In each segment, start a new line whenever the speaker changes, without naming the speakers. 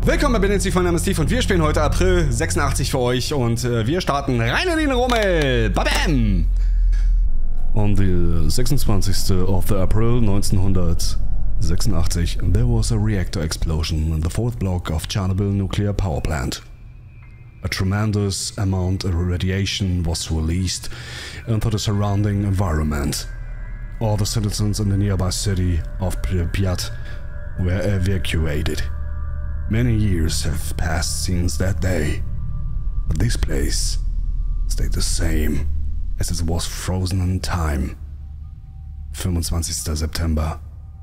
Willkommen bei Benedikt, mein Name ist Steve und wir spielen heute April 86 für euch und wir starten rein in den Rummel. Babam! On the 26th of April 1986, there was a reactor explosion in the fourth block of Chernobyl nuclear power plant. A tremendous amount of radiation was released into the surrounding environment. All the citizens in the nearby city of Pripyat were evacuated. Many years have passed since that day, but this place stayed the same as it was frozen in time. 25. September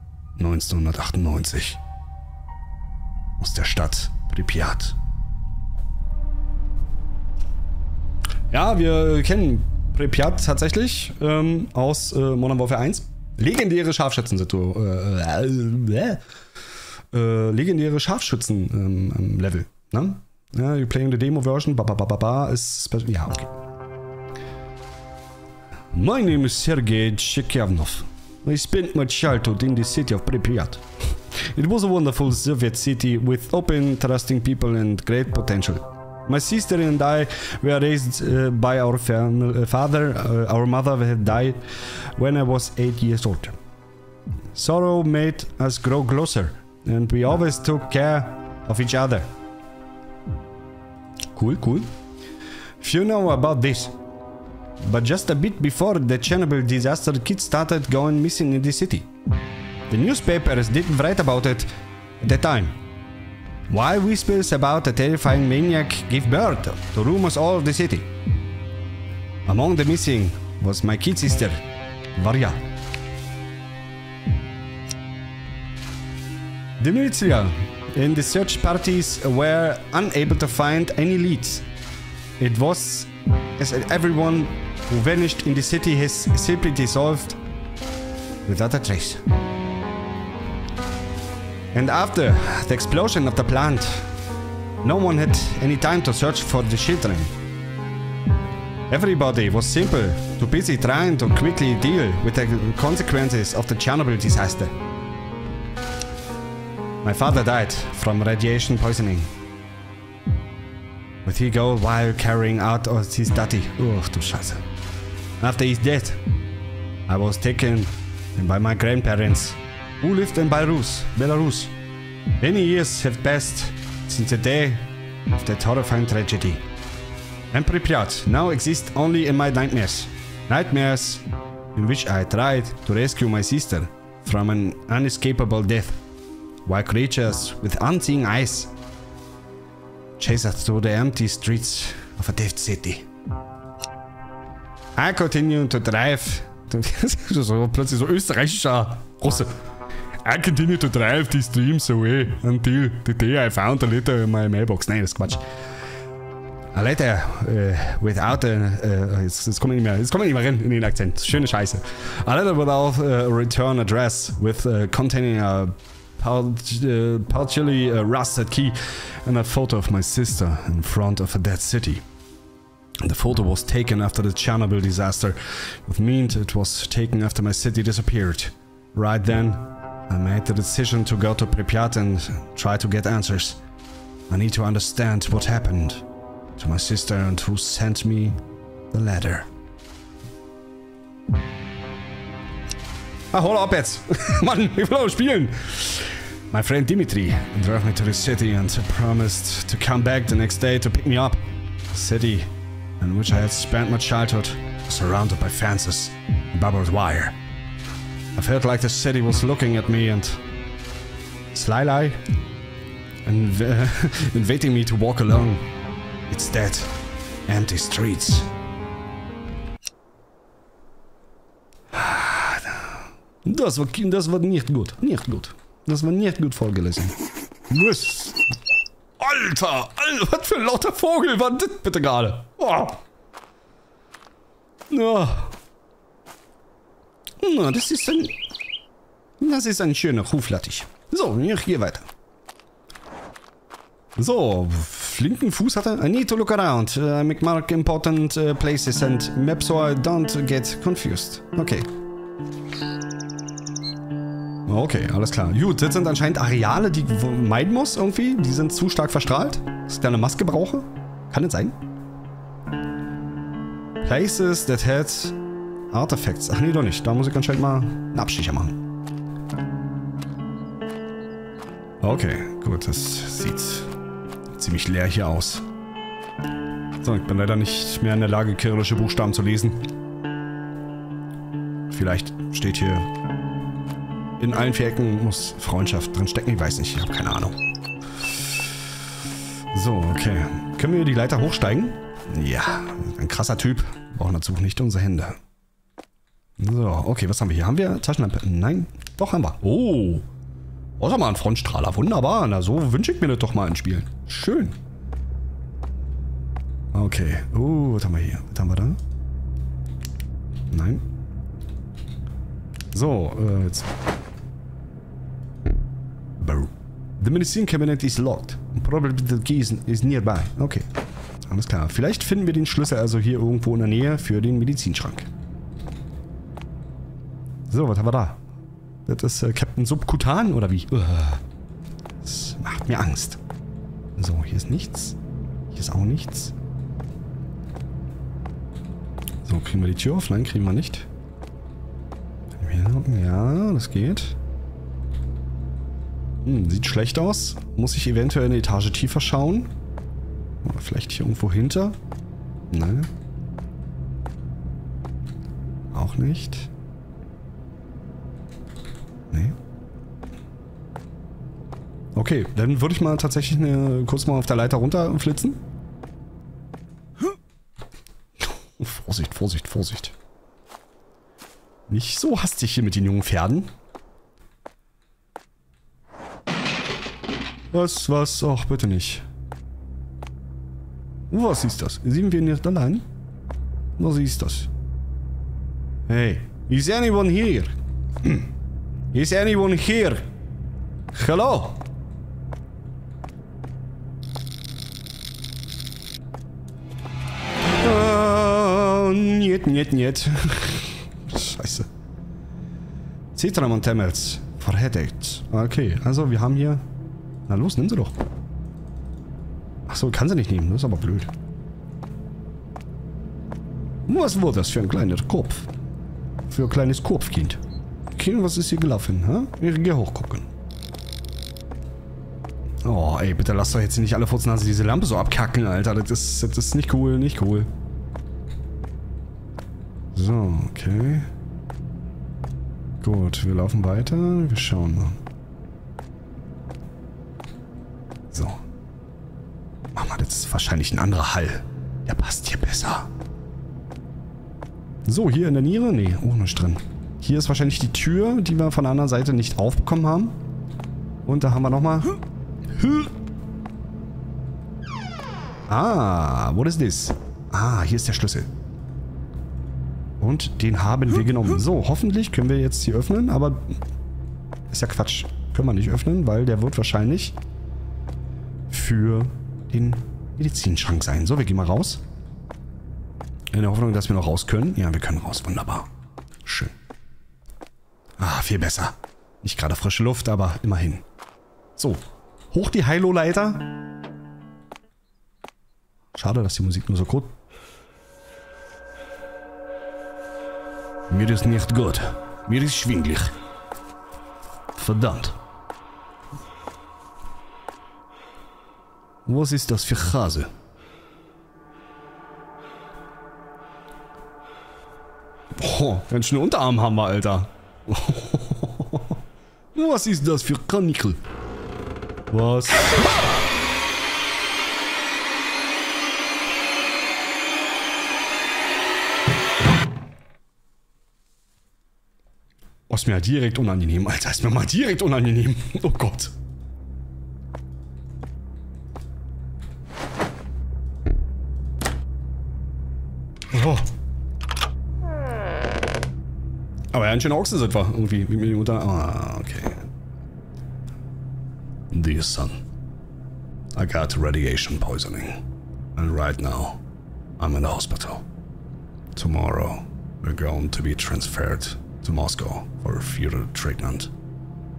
1998 aus der Stadt Pripyat. Ja, wir kennen Pripyat tatsächlich aus Modern Warfare 1. Legendäre Scharfschützen-Level, ne? Ja, you're playing the demo version, ist special. Ja, okay. My name is Sergei Chekyavnov. I spent my childhood in the city of Pripyat. It was a wonderful Soviet city with open, trusting people and great potential. My sister and I were raised by our father. Our mother had died when I was 8 years old. Sorrow made us grow closer, and we always took care of each other. Cool, cool. Few know about this, but just a bit before the Chernobyl disaster, kids started going missing in the city. The newspapers didn't write about it at the time. Wild whispers about a terrifying maniac gave birth to rumors all over the city. Among the missing was my kid sister, Varya. The military and the search parties were unable to find any leads. It was as everyone who vanished in the city has simply dissolved without a trace. And after the explosion of the plant, no one had any time to search for the children. Everybody was simply too busy trying to quickly deal with the consequences of the Chernobyl disaster. My father died from radiation poisoning, with he go while carrying out his duty. Oh, du Scheiße. After his death, I was taken by my grandparents, who lived in Belarus. Many years have passed since the day of that horrifying tragedy. And Pripyat now exists only in my nightmares. Nightmares in which I tried to rescue my sister from an unescapable death, while creatures with unseeing eyes chase us through the empty streets of a dead city. I continue to drive. So plötzlich so österreichischer Russe. I continue to drive these dreams away until the day I found a letter in my mailbox. Nein, das ist Quatsch. A letter without jetzt kommt nicht mehr rein in den Akzent. Schöne Scheiße. A letter without a return address with containing a partially rusted key and a photo of my sister in front of a dead city. The photo was taken after the Chernobyl disaster, which meant it was taken after my city disappeared. Right then, I made the decision to go to Pripyat and try to get answers. I need to understand what happened to my sister and who sent me the letter. Ah, hol ab jetzt! Mann, ich will auch spielen! My friend Dimitri drove me to the city and promised to come back the next day to pick me up. The city in which I had spent my childhood was surrounded by fences and barbed wire. I felt like the city was looking at me and slyly inviting me to walk along its dead, empty streets. Das war nicht gut. Nicht gut. Das war nicht gut vorgelesen. Was? Alter! Was für ein lauter Vogel war das bitte gerade? Oh. Oh. Na, das ist ein schöner Huflattich. So, ich gehe weiter. So, flinken Fuß hat er. I need to look around, mark important places and maps so I don't get confused. Okay. Okay, alles klar. Gut, das sind anscheinend Areale, die ich meiden muss irgendwie. Die sind zu stark verstrahlt. Dass ich da eine Maske brauche. Kann das sein? Places that had Artifacts. Ach nee, doch nicht. Da muss ich anscheinend mal einen Abstecher machen. Okay, gut. Das sieht ziemlich leer hier aus. So, ich bin leider nicht mehr in der Lage, kyrillische Buchstaben zu lesen. Vielleicht steht hier... In allen vier Ecken muss Freundschaft drinstecken. Ich weiß nicht, ich habe keine Ahnung. So, okay. Können wir die Leiter hochsteigen? Ja, ein krasser Typ. Brauchen dazu nicht unsere Hände. So, okay, was haben wir hier? Haben wir Taschenlampe? Nein, doch haben wir. Oh, das ist mal ein Frontstrahler. Wunderbar. Na, so wünsche ich mir das doch mal in Spielen. Schön. Okay. Was haben wir hier? Was haben wir da? Nein. So, jetzt... The medicine cabinet is locked. Probably the key is nearby. Okay. Alles klar. Vielleicht finden wir den Schlüssel also hier irgendwo in der Nähe für den Medizinschrank. So, was haben wir da? Das ist Captain Subkutan oder wie? Das macht mir Angst. So, hier ist nichts. Hier ist auch nichts. So, kriegen wir die Tür auf? Nein, kriegen wir nicht. Ja, das geht. Sieht schlecht aus. Muss ich eventuell eine Etage tiefer schauen? Oder vielleicht hier irgendwo hinter? Nein. Auch nicht. Nee. Okay, dann würde ich mal tatsächlich kurz mal auf der Leiter runterflitzen. Vorsicht, Vorsicht, Vorsicht. Nicht so hastig hier mit den jungen Pferden. Was? Ach, bitte nicht. Was ist das? Sind wir nicht allein? Was ist das? Hey, is anyone here? Is anyone here? Hello? Niet. Scheiße. Citramon Tablets for headaches. Okay, also wir haben hier... Na los, nimm sie doch. Achso, kann sie nicht nehmen. Das ist aber blöd. Was war das für ein kleiner Kopf? Für ein kleines Kopfkind. Kind, was ist hier gelaufen? Ha? Ich geh hochgucken. Oh, ey, bitte lasst doch jetzt nicht alle Furznase diese Lampe so abkacken, Alter. Das ist nicht cool, nicht cool. So, okay. Gut, wir laufen weiter. Wir schauen mal. So. Mach mal, das ist wahrscheinlich ein anderer Hall. Der passt hier besser. So, hier in der Niere? Nee, auch nicht drin. Hier ist wahrscheinlich die Tür, die wir von der anderen Seite nicht aufbekommen haben. Und da haben wir nochmal... Ah, what is this? Ah, hier ist der Schlüssel. Und den haben wir genommen. So, hoffentlich können wir jetzt hier öffnen, aber... Ist ja Quatsch. Können wir nicht öffnen, weil der wird wahrscheinlich... für den Medizinschrank sein. So, wir gehen mal raus. In der Hoffnung, dass wir noch raus können. Ja, wir können raus. Wunderbar. Schön. Ah, viel besser. Nicht gerade frische Luft, aber immerhin. So. Hoch die Heilo-Leiter. Schade, dass die Musik nur so kurz... Mir ist nicht gut. Mir ist schwindelig. Verdammt. Was ist das für Hase? Oh, ganz schön Unterarm haben wir, Alter. Was ist das für Kanickel? Was? Oh, ist mir direkt unangenehm, Alter. Ist mir mal direkt unangenehm. Oh Gott. Oh. Aber ja, ein schöner Ochse sind wir irgendwie. Wie mir unter. Ah, okay. Dear son, I got radiation poisoning. And right now, I'm in the hospital. Tomorrow, we're going to be transferred to Moscow for further treatment.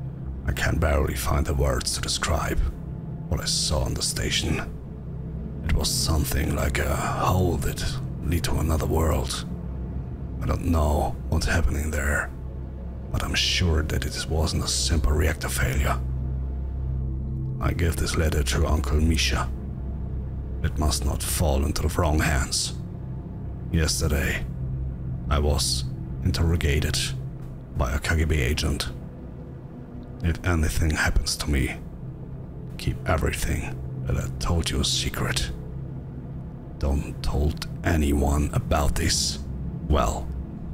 I can barely find the words to describe what I saw on the station. It was something like a hole that led to another world. I don't know what's happening there, but I'm sure that it wasn't a simple reactor failure. I gave this letter to Uncle Misha. It must not fall into the wrong hands. Yesterday, I was interrogated by a KGB agent. If anything happens to me, keep everything that I told you a secret. Don't tell anyone about this. Well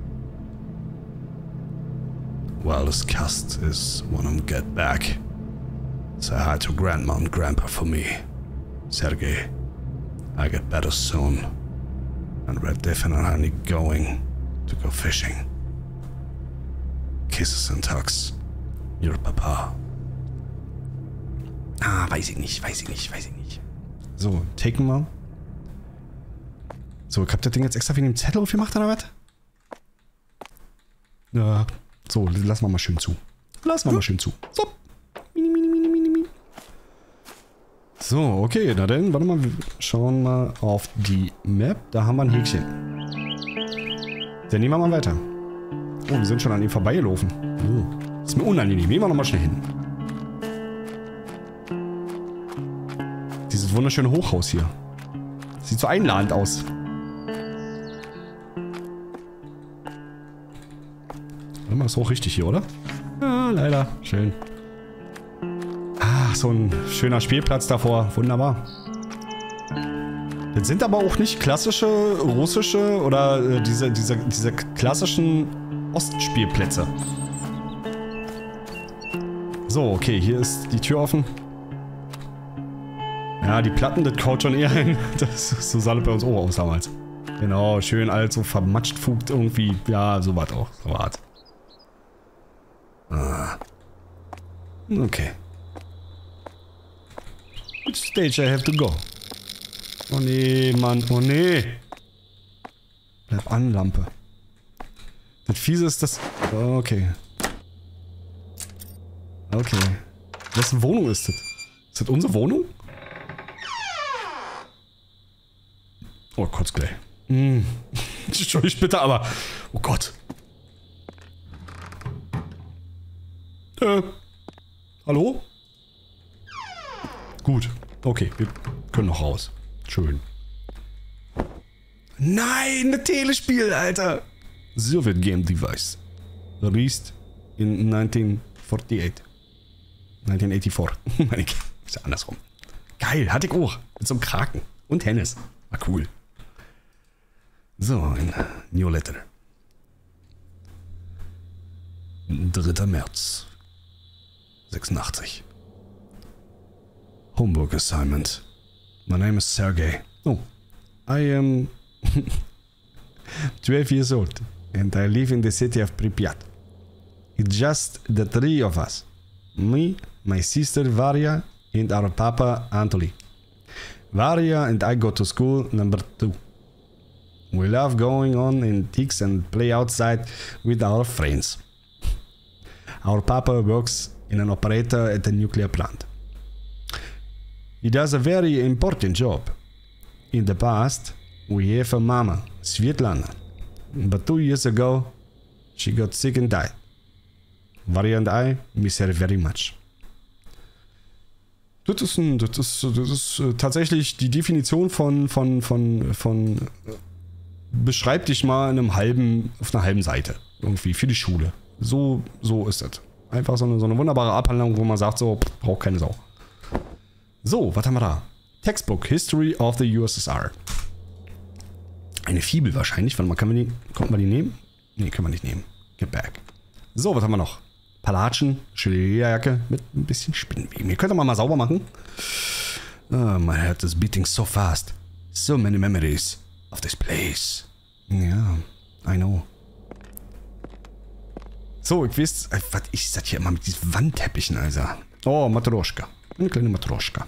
discussed is when I get back. Say hi to Grandma and Grandpa for me. Sergey, I get better soon. And we're definitely going to go fishing. Kisses and tucks. Your Papa. Ah, weiß ich nicht. So, taken mal. So, ich hab das Ding jetzt extra wegen dem Zettel aufgemacht, oder was? Ja. So, lassen wir mal schön zu. So. So, okay, na dann, warte mal, wir schauen mal auf die Map. Da haben wir ein Häkchen. Dann nehmen wir mal weiter. Oh, wir sind schon an ihm vorbeigelaufen. Oh, ist mir unangenehm. Gehen wir nochmal schnell hin. Dieses wunderschöne Hochhaus hier. Sieht so einladend aus. Warte mal, ist auch richtig hier, oder? Ja, leider. Schön. Ach, so ein schöner Spielplatz davor. Wunderbar. Das sind aber auch nicht klassische russische oder diese klassischen Ostspielplätze. So, okay, hier ist die Tür offen. Ja, die Platten, das kaut schon eher hin. So sah das bei uns auch aus damals. Genau, schön alt, so vermatscht, fugt irgendwie. Ja, so was auch. So was. Ah. Okay. Which stage I have to go? Oh nee, Mann. Oh nee. Bleib an, Lampe. Das Fiese ist das... Okay. Okay. Wessen Wohnung ist das? Ist das unsere Wohnung? Oh, kurz gleich. Entschuldigung bitte, aber... Oh Gott. Hallo? Gut. Okay, wir können noch raus. Schön. Nein, ein Telespiel, Alter. Soviet Game Device. Released in 1948. 1984. Meine ich. Ist ja andersrum. Geil, hatte ich auch. Mit so einem Kraken. Und Tennis. War cool. So, ein New Letter. 3. März. 86. Homework assignment. My name is Sergey. Oh, I am 12 years old and I live in the city of Pripyat. It's just the three of us. Me, my sister Varya and our papa Anatoly. Varya and I go to school number 2. We love going on in digs and play outside with our friends. Our papa works in an operator at a nuclear plant. He does a very important job. In the past, we have a mama, Svetlana. But 2 years ago, she got sick and died. Varya and I miss her very much. Das ist tatsächlich die Definition von beschreib dich mal in auf einer halben Seite. Irgendwie für die Schule. So ist es. Einfach so eine wunderbare Abhandlung, wo man sagt, so, braucht keine Sau. So, was haben wir da? Textbook, History of the USSR. Eine Fibel wahrscheinlich. Warte mal, konnten wir die nehmen? Ne, können wir nicht nehmen. Get back. So, was haben wir noch? Palatschen, Lederjacke mit ein bisschen Spinnenweben. Ihr könnt doch mal sauber machen. Oh, my heart is beating so fast. So many memories of this place. Ja, I know. So, ich weiß, was ist das hier immer mit diesen Wandteppichen, Alter? Oh, Matroschka. Eine kleine Matroschka.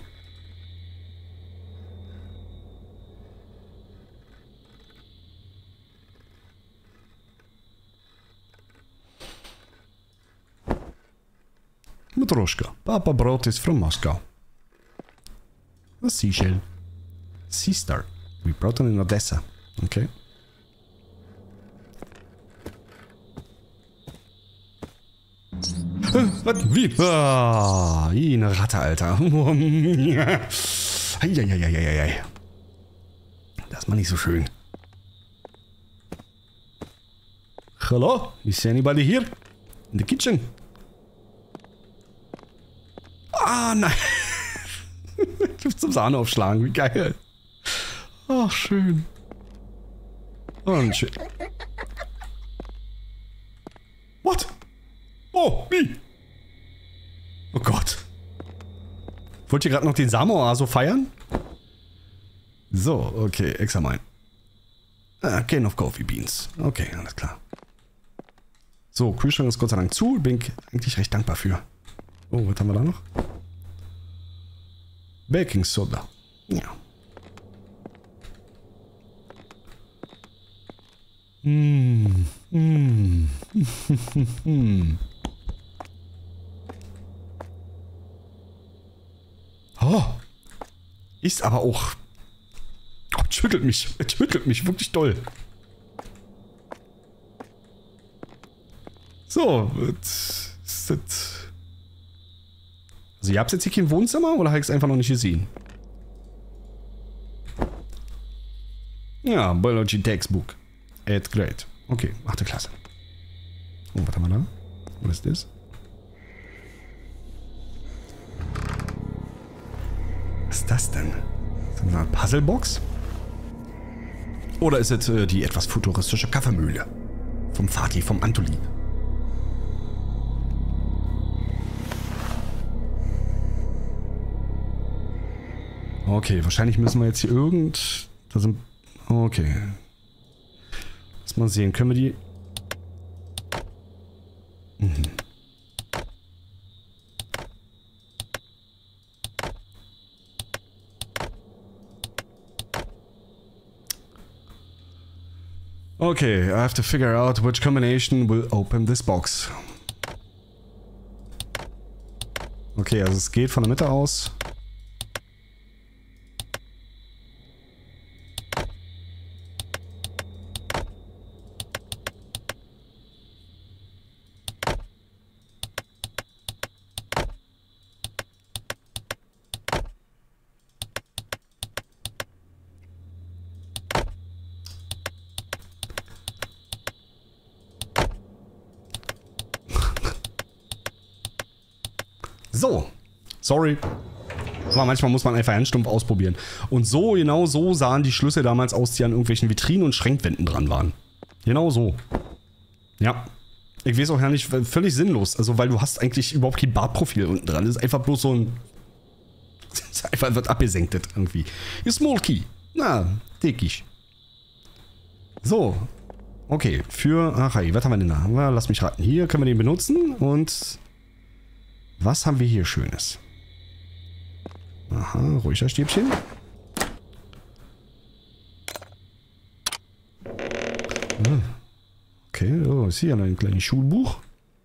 Matroschka. Papa brought this from Moscow. A seashell. Sea star. We brought it in Odessa. Okay. Was? Wie? Ah, wie eine Ratte, Alter. Eieieiei. Das ist mal nicht so schön. Hello? Is anybody here? In the kitchen? Ah, nein. Zum Sahne aufschlagen, wie geil. Ach, schön. Und schön. What? Oh, wie? Oh Gott. Wollt ihr gerade noch den Samoa so feiern? So, okay, Examine. Can of Coffee Beans. Okay, alles klar. So, Kühlschrank ist Gott sei Dank zu. Bin eigentlich recht dankbar für. Oh, was haben wir da noch? Baking Soda. Ja. Oh. Ist aber auch... Oh, schüttelt mich. Es schüttelt mich wirklich doll. So. Also ihr habt jetzt hier kein Wohnzimmer oder habe ich es einfach noch nicht gesehen? Ja, Biology Textbook. 8th Grade. Okay, 8. Klasse. Oh, was haben wir da? Was ist das? Was ist das denn? Ist das eine Puzzlebox? Oder ist es die etwas futuristische Kaffeemühle? Vom Vati, vom Antolin. Okay, wahrscheinlich müssen wir jetzt hier da sind... Okay. Lass mal sehen, können wir die... Okay, I have to figure out which combination will open this box. Okay, also es geht von der Mitte aus. So, sorry. Aber manchmal muss man einfach handstumpf ausprobieren. Und so, genau so sahen die Schlüssel damals aus, die an irgendwelchen Vitrinen und Schränkwänden dran waren. Genau so. Ja. Ich weiß auch ja nicht, völlig sinnlos. Also, weil du hast eigentlich überhaupt kein Bartprofil unten dran. Das ist einfach bloß so ein... Das einfach wird abgesenktet irgendwie. Small Key. Na, dickig. So. Okay, für... Ach, hey, was haben wir denn da? Na, lass mich raten. Hier können wir den benutzen und... Was haben wir hier Schönes? Aha, ruhiger Stäbchen. Okay, oh, ist hier ein kleines Schulbuch.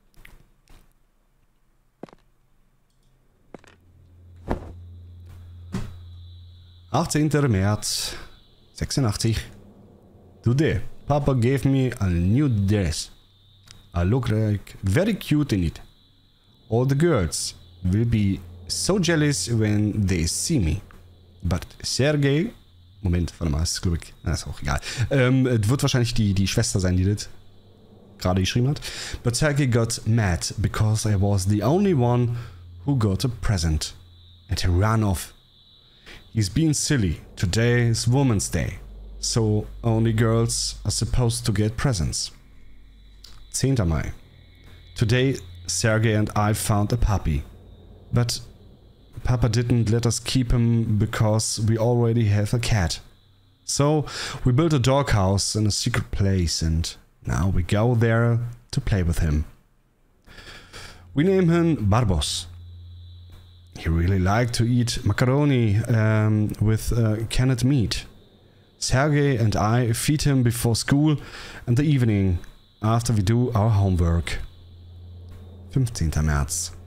März 86. Today, Papa gave me a new dress. I look like very cute in it. All the girls will be so jealous when they see me. But Sergei... Moment, warte mal, ist glaube ich... ist auch egal. Wird wahrscheinlich die Schwester sein, die das gerade geschrieben hat. But Sergei got mad because I was the only one who got a present. And he ran off. He's being silly. Today is Women's Day. So only girls are supposed to get presents. 10. Mai. Today... Sergei and I found a puppy. But Papa didn't let us keep him because we already have a cat. So we built a doghouse in a secret place and now we go there to play with him. We name him Barbos. He really liked to eat macaroni with canned meat. Sergei and I feed him before school and the evening after we do our homework. 15. März.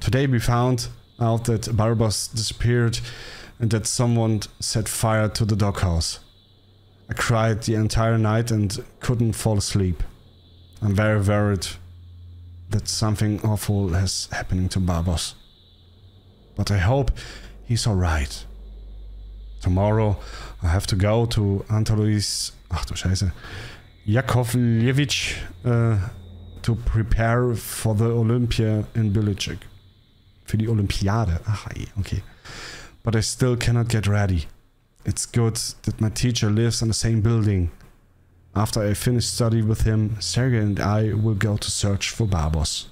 Today we found out that Barbos disappeared and that someone set fire to the doghouse. I cried the entire night and couldn't fall asleep. I'm very worried that something awful is happening to Barbos. But I hope he's alright. Tomorrow I have to go to Anatoly's, ach du Scheiße, Yakovlevich to prepare for the Olympia in Bilicek. Für die Olympiade. Ach, okay. But I still cannot get ready. It's good that my teacher lives in the same building. After I finish study with him, Sergei and I will go to search for Barbos.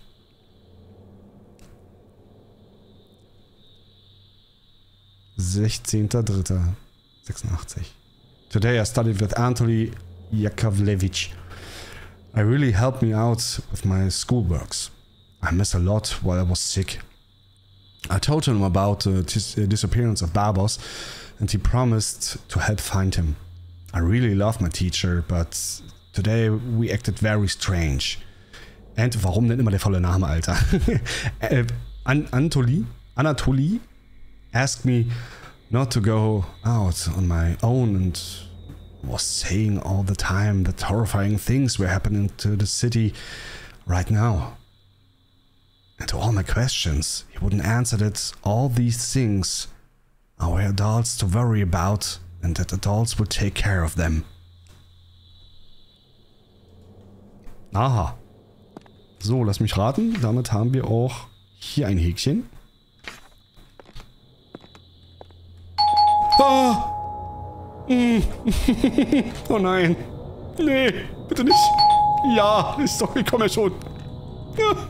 (16.03.86) Today I studied with Anatoly Yakovlevich. I really helped me out with my schoolworks. I missed a lot while I was sick. I told him about the disappearance of Barbos and he promised to help find him. I really love my teacher, but today we acted very strange. And warum denn immer der volle Name, Alter? Anatoly asked me not to go out on my own and was saying all the time that horrifying things were happening to the city right now. And to all my questions, he wouldn't answer that all these things are adults to worry about and that adults will take care of them. Aha. So, lass mich raten. Damit haben wir auch hier ein Häkchen. Ah! Oh nein. Nee, bitte nicht. Ja, ist doch, ich komme ja schon. Ja.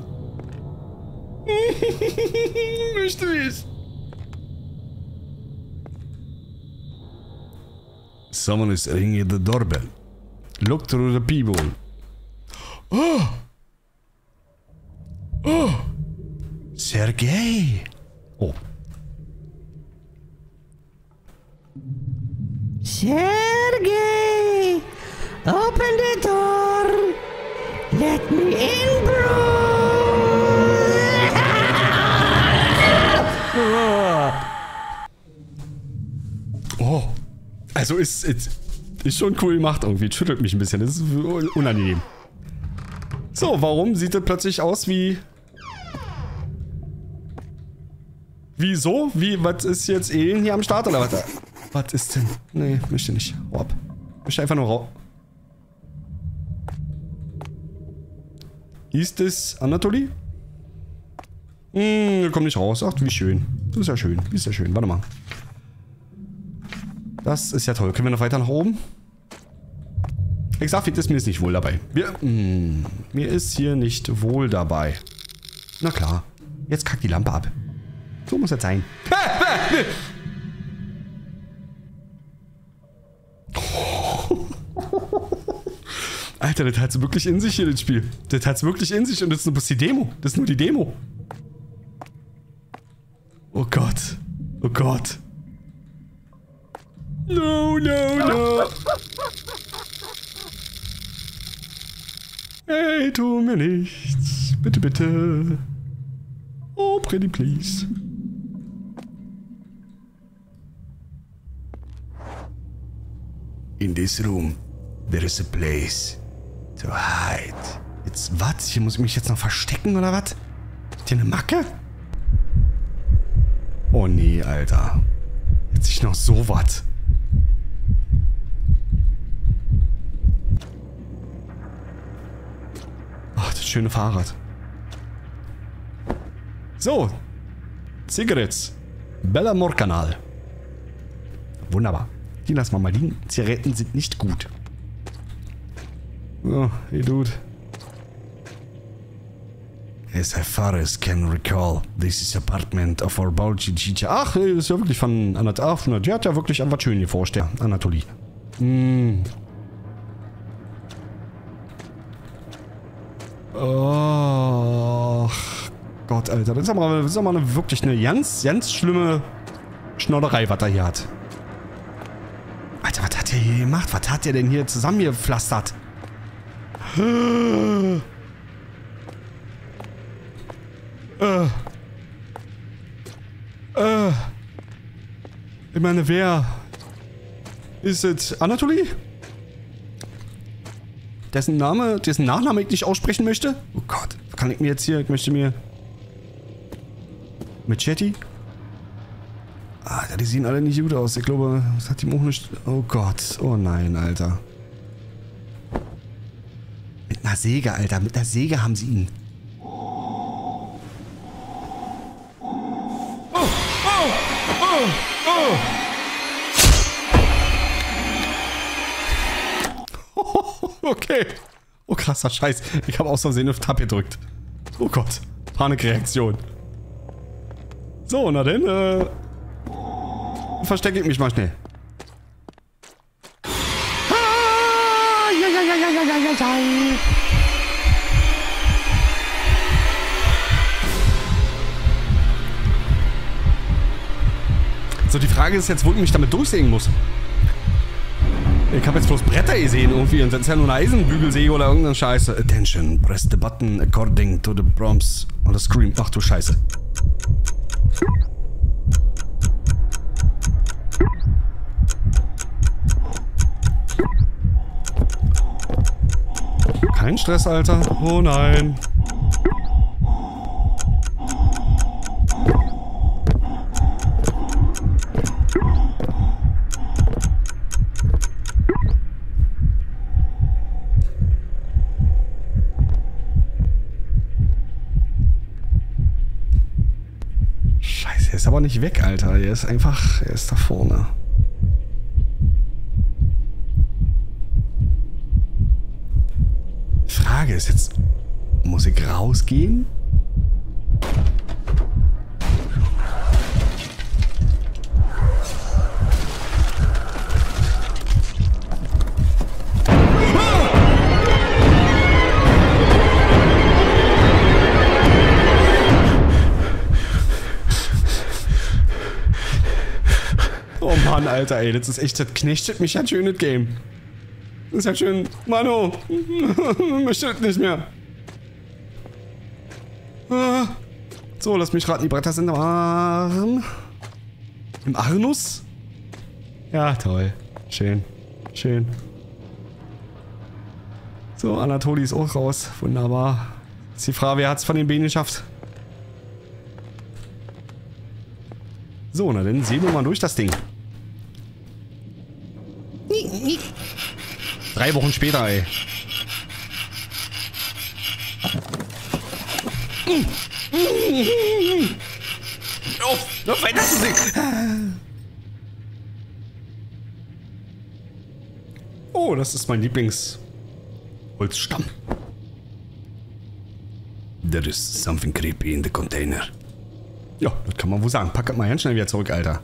Möchte ich. Someone is ringing the doorbell. Look through the peephole. Oh! Oh! Sergei! Oh.
Sergei! Open the door! Let me in, bro!
Oh. Also ist schon cool gemacht irgendwie. Schüttelt mich ein bisschen. Das ist unangenehm. So, warum sieht das plötzlich aus wie... Wieso? Was ist jetzt Alien hier am Start oder was? Was ist denn? Nee, möchte nicht. Hau ab. Möchte einfach nur raus. Ist das Anatoly? Komm nicht raus. Ach, wie schön. Das ist ja schön. Wie ist ja schön. Warte mal. Das ist ja toll. Können wir noch weiter nach oben? Ich sag, mir ist nicht wohl dabei. Mir ist hier nicht wohl dabei. Na klar. Jetzt kackt die Lampe ab. So muss das sein. Alter, das hat's wirklich in sich hier, das Spiel. Das hat's wirklich in sich und das ist nur die Demo. Das ist nur die Demo. Oh Gott. Oh Gott. No, no, no. Hey, tu mir nichts. Bitte, bitte. Oh, pretty please. In this room, there is a place to hide. Jetzt, was? Hier muss ich mich jetzt noch verstecken, oder was? Ist hier eine Macke? Oh nee, Alter. Jetzt ich noch so was. Ach, das schöne Fahrrad. So. Zigarettes. Bellamore-Kanal. Wunderbar. Die lassen wir mal liegen. Zigaretten sind nicht gut. Oh, hey Dude. As far as can recall, this is apartment of our Balji teacher. Ach, das ist ja wirklich von Anatoly. Die hat ja wirklich was schön geforscht, der Anatoly. Oh Gott, Alter. Das ist aber wirklich eine ganz, ganz schlimme Schnodderei, was er hier hat. Alter, was hat der hier gemacht? Was hat der denn hier zusammengepflastert? Ich meine, wer... Ist es Anatoly? Dessen Nachname ich nicht aussprechen möchte? Oh Gott, kann ich mir jetzt hier... Ich möchte mir... Machete? Ah, die sehen alle nicht gut aus. Ich glaube, das hat ihm auch nicht... Oh Gott. Oh nein, Alter. Mit einer Säge, Alter. Mit einer Säge haben sie ihn. Okay. Oh, krasser Scheiß. Ich habe aus Versehen auf Tab gedrückt. Oh Gott. Panikreaktion. So, na denn, verstecke ich mich mal schnell. So, die Frage ist jetzt, wo ich mich damit durchsägen muss. Ich habe jetzt bloß Bretter gesehen irgendwie und das ist ja nur eine Eisenbügelsäge oder irgendeine Scheiße. Attention, press the button according to the prompts on the screen. Ach du Scheiße. Kein Stress, Alter. Oh nein. Scheiße, er ist aber nicht weg, Alter. Er ist einfach... Er ist da vorne. Frage ist jetzt... Muss ich rausgehen? Oh Mann, Alter, ey, das ist echt, das knechtet mich ein schönes Game. Das ist ja schön. Mano, möchte das nicht mehr. So, lass mich raten, die Bretter sind im Arm. Im Arnus? Ja, toll. Schön. Schön. So, Anatoly ist auch raus. Wunderbar. Ist die Frage, wer hat's von den Beinen geschafft? So, na dann sehen wir mal durch das Ding. 3 Wochen später, ey. Noch weiter zu sehen. Oh, das ist mein Lieblingsholzstamm. There is something creepy in the container. Ja, das kann man wohl sagen. Pack mal ganz schnell wieder zurück, Alter.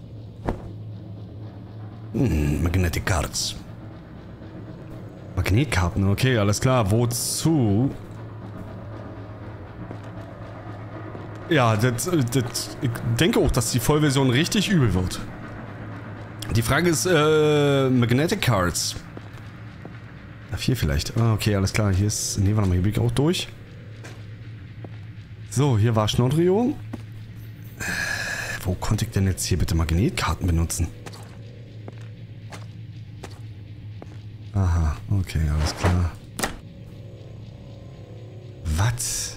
Magnetic Cards. Magnetkarten, okay, alles klar. Wozu? Ja, ich denke auch, dass die Vollversion richtig übel wird. Die Frage ist, Magnetic Cards. F4 vielleicht. Ah, okay, alles klar. Hier ist... Ne, warte mal, hier bin ich auch durch. So, hier war Schnodrio. Wo konnte ich denn jetzt hier bitte Magnetkarten benutzen? Aha, okay, alles klar. Was?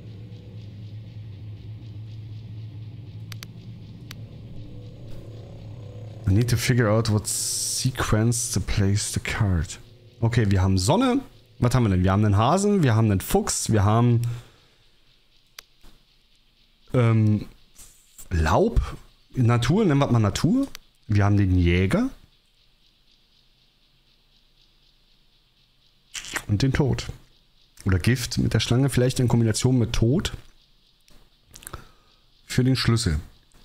I need to figure out what sequence to place the card. Okay, wir haben Sonne. Was haben wir denn? Wir haben einen Hasen, wir haben einen Fuchs, wir haben Laub, Natur, nennen wir mal Natur. Wir haben den Jäger. Und den Tod. Oder Gift mit der Schlange, vielleicht in Kombination mit Tod. Für den Schlüssel.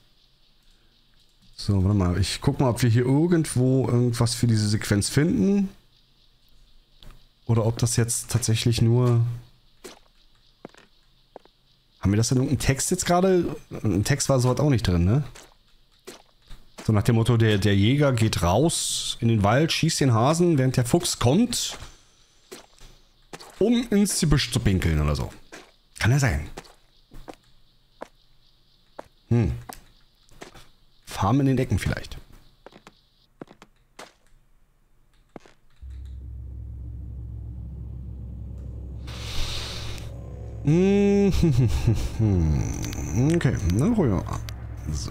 So, warte mal. Ich guck mal, ob wir hier irgendwo irgendwas für diese Sequenz finden. Oder ob das jetzt tatsächlich nur... Haben wir das in irgendeinem Text jetzt gerade? Ein Text war sowas auch nicht drin, ne? So nach dem Motto, der Jäger geht raus in den Wald, schießt den Hasen, während der Fuchs kommt, um ins Gebüsch zu pinkeln oder so. Kann ja sein. haben in den Ecken vielleicht. Okay, na ruhig mal. So.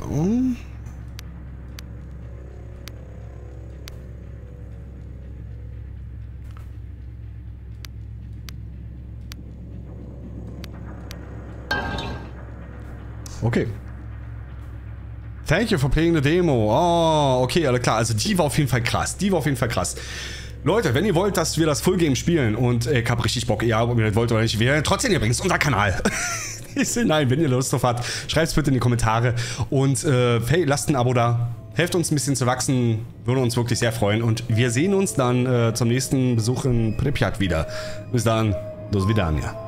Okay. Thank you for playing the Demo. Oh, okay, alles klar. Also die war auf jeden Fall krass. Die war auf jeden Fall krass. Leute, wenn ihr wollt, dass wir das Fullgame spielen und ich hab richtig Bock, ja, ob ihr das wollt oder nicht, wäre trotzdem übrigens unser Kanal. Nein, wenn ihr Lust drauf habt, schreibt es bitte in die Kommentare und hey, lasst ein Abo da. Helft uns ein bisschen zu wachsen, würde uns wirklich sehr freuen und wir sehen uns dann zum nächsten Besuch in Pripyat wieder. Bis dann, do widzenia.